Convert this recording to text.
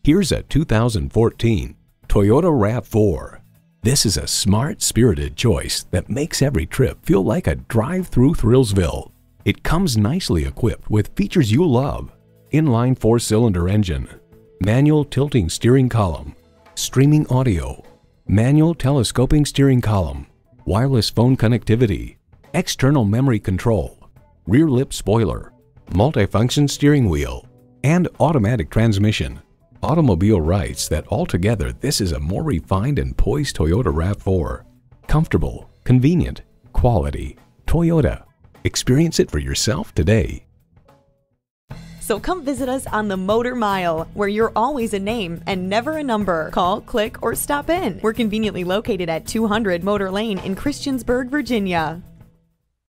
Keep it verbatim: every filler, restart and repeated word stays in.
Here's a two thousand fourteen Toyota RAV four. This is a smart, spirited choice that makes every trip feel like a drive through Thrillsville. It comes nicely equipped with features you love: inline four-cylinder engine, manual tilting steering column, streaming audio, manual telescoping steering column, wireless phone connectivity, external memory control, rear lip spoiler, multifunction steering wheel, and automatic transmission. Automobile writes that altogether this is a more refined and poised Toyota RAV four. Comfortable, convenient, quality. Toyota. Experience it for yourself today. So come visit us on the Motor Mile, where you're always a name and never a number. Call, click, or stop in. We're conveniently located at two hundred Motor Lane in Christiansburg, Virginia.